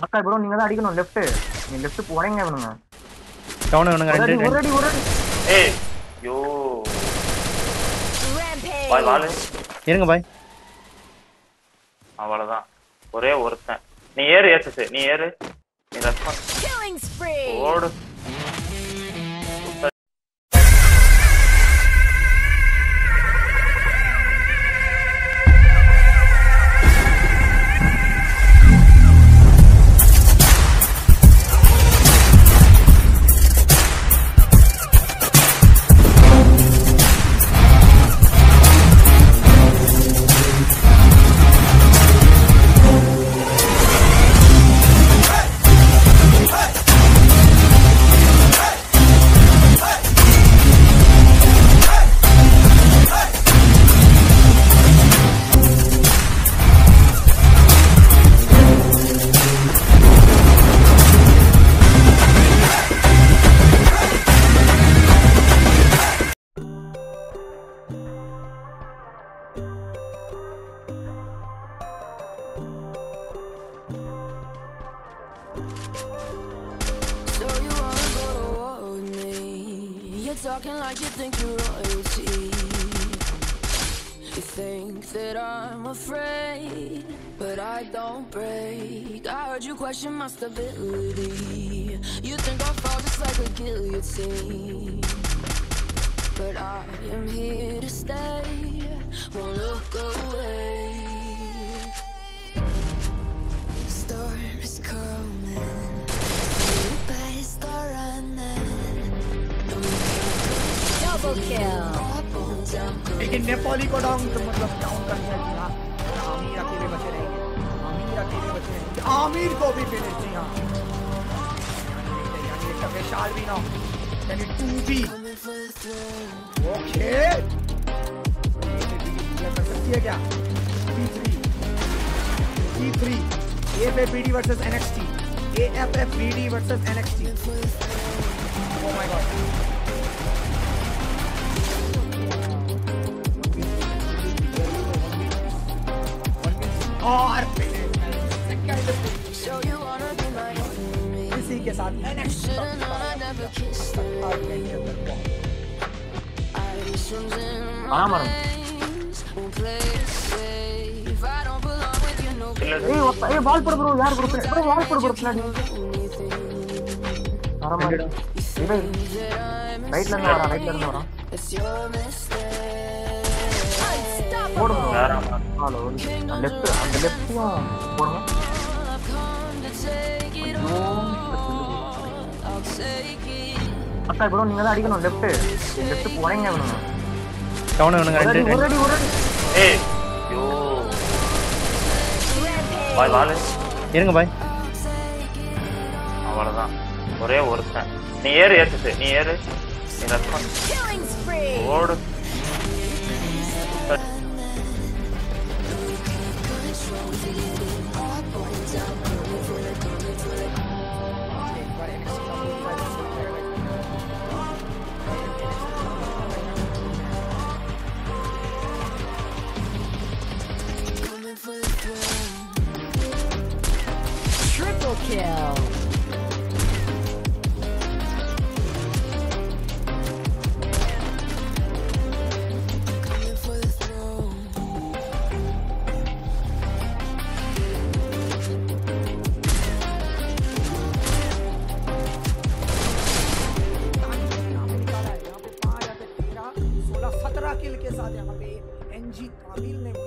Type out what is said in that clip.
அக்கா ப்ரோ நீங்க தான் அடிக்கணும் லெஃப்ட். நீ லெஃப்ட் போறீங்க இவனுங்க. டவுன் இவனுங்க ரெண்டு. ஒரடி. ஏய் யோ. பாய் வாளு. இருங்க பாய். அவ்வளவுதான். ஒரே ஒருத்தன். நீ ஏறு ஏசஸ். நீ ஏறு. நீ ரெஸ்பான்ஸ். ஓடு. Talking like you think you're royalty. You think that I'm afraid, but I don't break. I heard you question my stability. You think I'll fall just like a guillotine, but I am here to stay. Won't look away. Storm is coming. You better start running. Double kill. लेकिन नेपाली को down तो मतलब down कर दिया जी हाँ. आमिर अकेले बचे रहेंगे. आमिर को भी फिनिश जी हाँ. यानी एक विशाल भी ना. यानी 2B. ओके. ये कर सकती है क्या? B3. AFFBD versus NXT. AFFBD versus NXT. Oh my god. और इसी के साथ बाल पर ब्रो यार ब्रो बाल पर ब्रो राइट लगा रहा लेफ्ट அக்கா ப்ரோ நீங்க தான் அடிக்கணும் லெஃப்ட் போறீங்க இவனுங்க. டவுன் இவனுங்க ரெண்டு. ஒரடி. ஏய் யோ. பாய் வாளு. இருங்க பாய். அவ்வளவுதான். ஒரே ஒருத்தன். நீ ஏறு ஏசஸ். நீ ஏறு. நீ ரெஸ்பான்ஸ். ஓடு. Triple kill. किल के साथ यहाँ पे एनजी काबिल ने